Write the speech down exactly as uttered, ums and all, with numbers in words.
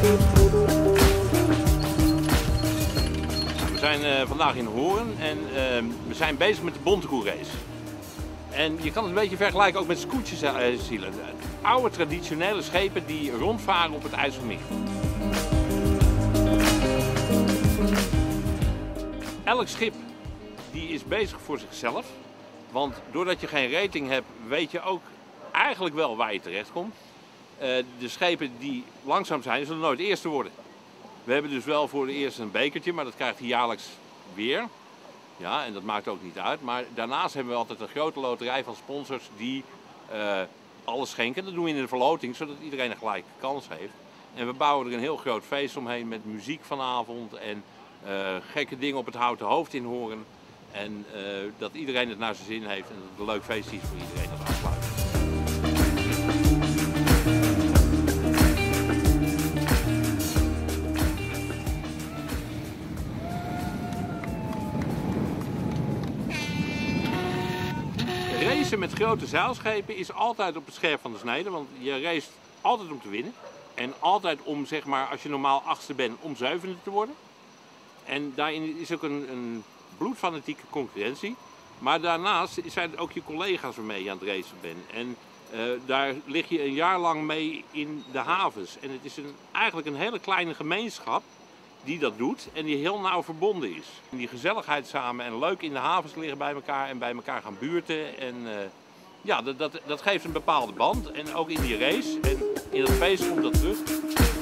We zijn uh, vandaag in Hoorn en uh, we zijn bezig met de Bontekoe-race. En je kan het een beetje vergelijken ook met scootjeszielen. Uh, oude traditionele schepen die rondvaren op het IJsselmeer. Elk schip die is bezig voor zichzelf. Want doordat je geen rating hebt, weet je ook eigenlijk wel waar je terecht komt. Uh, de schepen die langzaam zijn, zullen nooit eerste worden. We hebben dus wel voor de eerste een bekertje, maar dat krijgt hij jaarlijks weer. Ja, en dat maakt ook niet uit. Maar daarnaast hebben we altijd een grote loterij van sponsors die uh, alles schenken. Dat doen we in de verloting, zodat iedereen een gelijke kans heeft. En we bouwen er een heel groot feest omheen met muziek vanavond en uh, gekke dingen op het houten hoofd in Hoorn. En uh, dat iedereen het naar zijn zin heeft en dat het een leuk feest is voor iedereen als afsluiting. Racen met grote zeilschepen is altijd op het scherp van de snede, want je race altijd om te winnen. En altijd om, zeg maar, als je normaal achtste bent, om zevende te worden. En daarin is ook een, een bloedfanatieke concurrentie. Maar daarnaast zijn het ook je collega's waarmee je aan het racen bent. En uh, daar lig je een jaar lang mee in de havens. En het is een, eigenlijk een hele kleine gemeenschap die dat doet en die heel nauw verbonden is. En die gezelligheid samen en leuk in de havens liggen bij elkaar en bij elkaar gaan buurten. En uh, ja, dat, dat, dat geeft een bepaalde band. En ook in die race en in het feest komt dat terug.